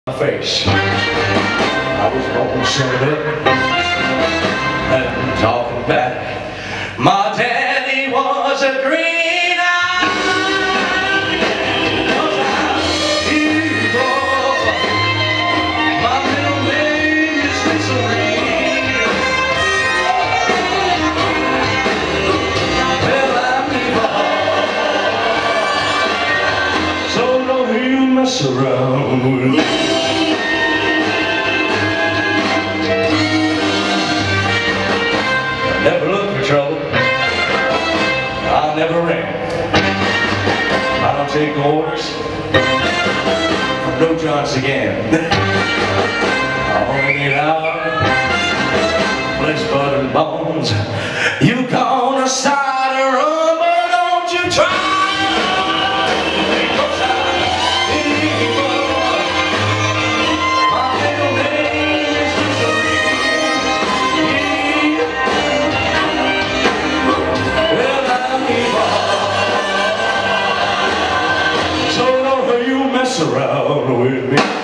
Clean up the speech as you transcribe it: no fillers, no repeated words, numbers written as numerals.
My face. I was born celibate and talking back. My daddy was a green-eyed evil. My middle name is Misery. Well, I'm evil, so don't you mess around with me. Never look for trouble. I never ran. I don't take orders from no Johns again. I only get out flesh, blood, and bones. You gonna start a rumble, don't you try. Mess around with me.